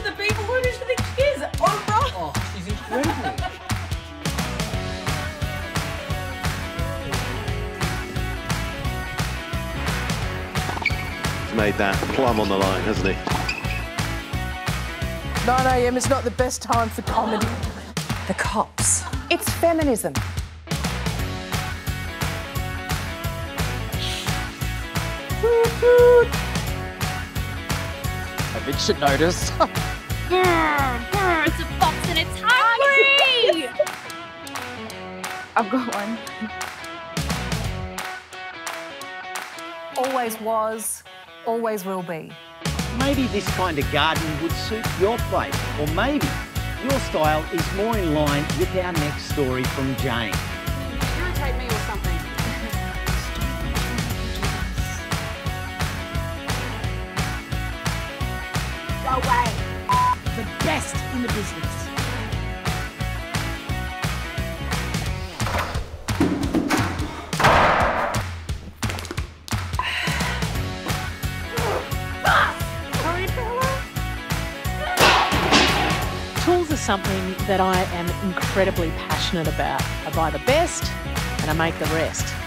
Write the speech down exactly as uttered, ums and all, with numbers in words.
the people, who does she think she is? Oh, right. Oh, she's incredible. He's made that plumb on the line, hasn't he? nine a m is not the best time for comedy. The cops. It's feminism. A bitch should notice. Grr, grr, it's a fox and it's hungry! I've got one. Always was, always will be. Maybe this kind of garden would suit your place, or maybe your style is more in line with our next story from Jane. Irritate me or something. Go away. The best in the business. Tools are something that I am incredibly passionate about. I buy the best and I make the rest.